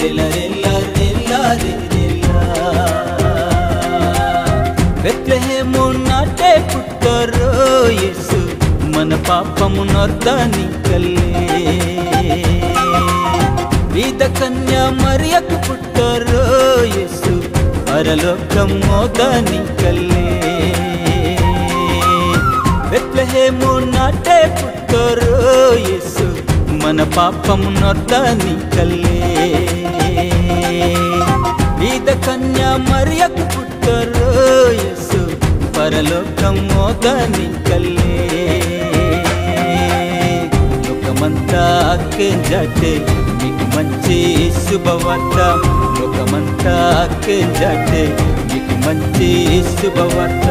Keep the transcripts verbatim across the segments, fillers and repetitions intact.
రెల్లా రెల్లా రెల్లా బెత్లెహేము నాటే పుట్టరో యేసు మన పాపము నొర్దని కల్లే వీద కన్యా మరియకు పుట్టరో యేసు పరలోకం మోదని కల్లే బెత్లెహేము నాటే పుట్టరో యేసు మన పాపము నొర్దని కల్లే వీద కన్యా మరియకు పుట్టరో యేసు పరలోకం మోదని కల్లే లోకమంతా కెంజాటే మీకు మంచి శుభవార్త లోకమంతా కెంజాటే మీకు మంచి శుభవార్త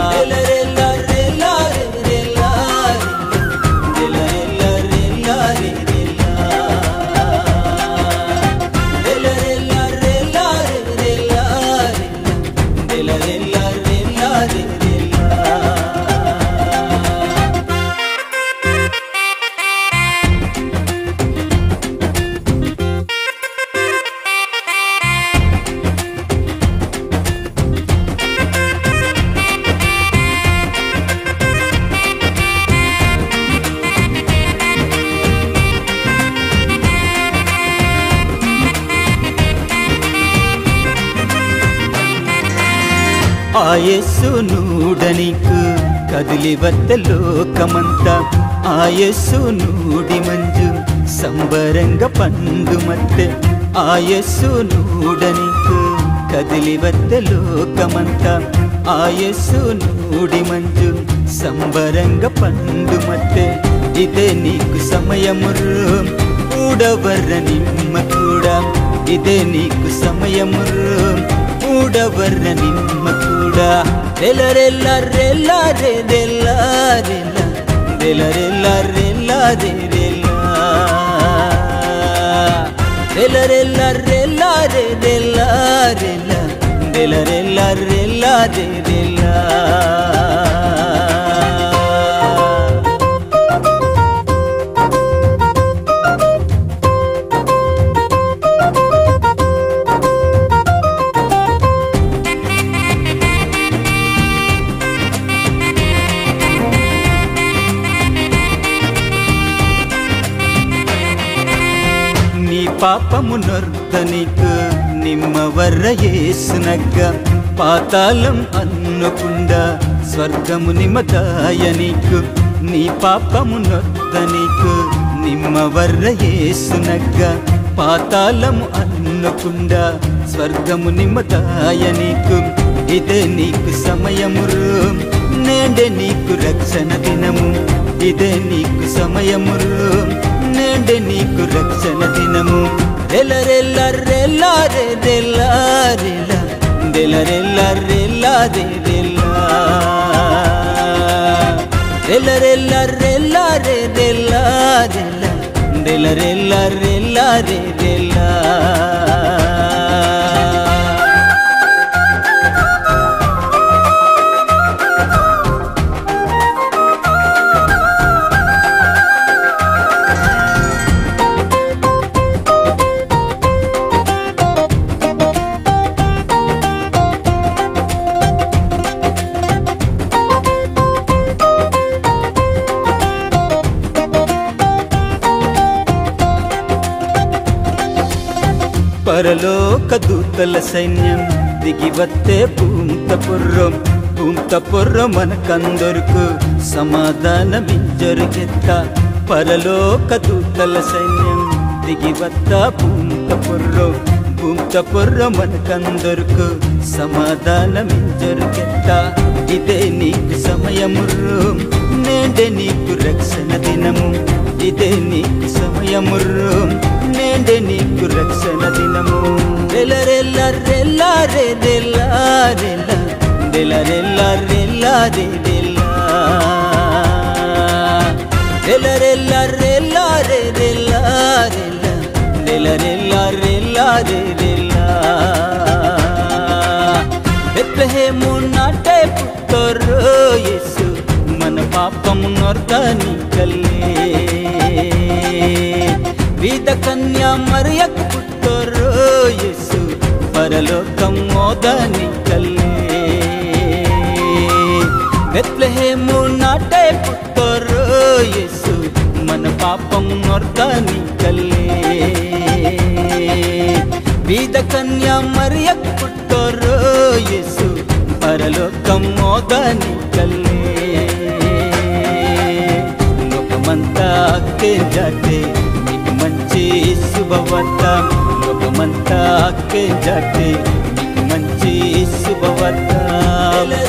ఆ యేసు నూడనికు కదిలి వద్ద లోకమంతా ఆ యేసు నూడి మంజు సంబరంగ పండు మత్తె ఆ యేసు నూడనికు కదిలి వద్ద లోకమంతా ఆ యేసు నూడి మంజు సంబరంగ పండు మత్తె ఇదే నీకు సమయమురు ఊడవర్ర నిమ్మ కూడా ఇదే నీకు సమయమురు ఊడవర్ర నిమ్మ కూడా రెల రెల్ల రెల్ల రే రెల్ల రెల్ల రెల రెల్ల రెల్ల రే రెల్ల రెల రెల్ల రెల్ల రే రెల్ల రెల్ల రెల రెల్ల రెల్ల రే రెల్ల పాపము నొర్దనికు నిమ్మవర్ర యేసునగ్గ పాతాళం అన్నకుండా స్వర్గము నిమదాయనికు నీ పాపము నొర్దనికు నిమ్మవర్ర యేసునగ్గ పాతాళము అన్నకుండా స్వర్గము నిమదాయనికు ఇదే నీకు సమయమురు నేండే నీకు రక్షణ దినము ఇదే నీకు సమయమురు నేండే నీకు రక్షణ దినము రెల రెల్ల రెల్ల రే రెల్ల రెల్ల రెల రెల్ల రెల్ల రే రెల్ల రెల రెల్ల రెల్ల రే రెల్ల రెల్ల రెల రెల్ల రెల్ల రే రెల్ల పరలోక దూతల సైన్యం దిగివత్తే పూంతపుర్రం పూంతపుర్రం మనకందరుకు సమాధానమింజరుగెత్త పరలోక దూతల సైన్యం దిగివత్త పూంతపుర్రం పూంతపుర్రం మనకందరుకు సమాధానమింజరుగెత్త ఇదే నీకు సమయమురు నేండే నీకు రక్షణ దినము ఇదే నీకు సమయమురు నేండే నీకు రక్షణ దినము రెల రెల్ల రెల్ల రే రెల్ల రెల్ల రెల రెల్ల రెల్ల రే రెల్ల రెల రెల్ల రెల్ల రే రెల్ల రెల్ల రెల రెల్ల రెల్ల రే రెల్ల బెత్లెహేము నాటే పుట్టరో యేసు మన పాపము నొర్దని కల్లే వీద కన్యా మరియకు పుట్టరో परलोकम मोदनी कल्ले बेत्लेहेमु नाटे पुट्टोरो येसु मन पापं नोर्दनी कल्ले बीद कन्या मरियक पुट्टोरो येसु परलोकम मोदनी कल्ले लोकमंता के जाते नीकु मंची शुभवार्त लोकमंता के जाते नीकु मंची शुभवार्त